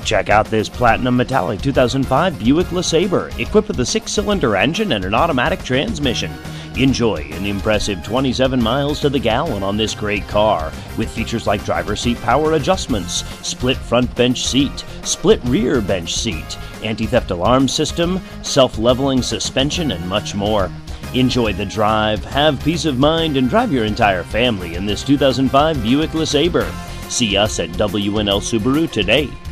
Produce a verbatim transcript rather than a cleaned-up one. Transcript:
Check out this Platinum Metallic two thousand five Buick LeSabre, equipped with a six-cylinder engine and an automatic transmission. Enjoy an impressive twenty-seven miles to the gallon on this great car, with features like driver seat power adjustments, split front bench seat, split rear bench seat, anti-theft alarm system, self-leveling suspension, and much more. Enjoy the drive, have peace of mind, and drive your entire family in this two thousand five Buick LeSabre. See us at W L Subaru today.